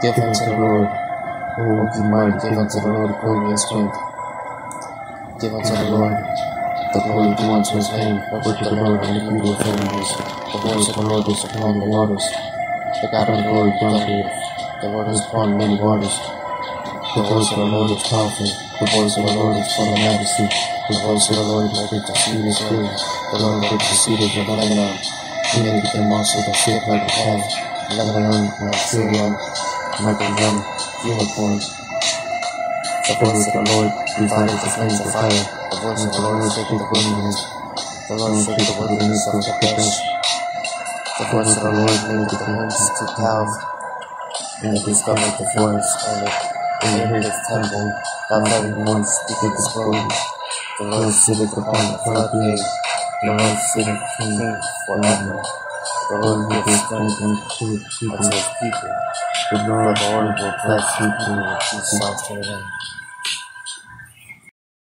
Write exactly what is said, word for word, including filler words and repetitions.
Give unto the Lord, O ye mighty, give unto the Lord glory and strength. Give unto the Lord the glory due unto his name. Worship the Lord and the beauty of holiness. The voice of the Lord is upon the waters. The God of glory comes here. The Lord is upon many waters. The voice of the Lord is powerful. The voice of the Lord is full of majesty. The voice of the Lord maketh the sea his grave. The Lord maketh the cedars of Lebanon. He maketh them also that sit like a calf. Lebanon like Syrian, Michael them unicorns. The voice of the Lord divided the flames of fire. The voice of the Lord shaketh the wilderness. The Lord shaketh the wilderness of the dust. The voice of the Lord maketh the winds to calve, and it is like the forest, and it in his temple. Thou heaven one speaketh his glory. The Lord sitteth upon the floodgate. The Lord sitteth king forever. The Lord giveth strength unto his people. The Lord will bless people with peace off to them.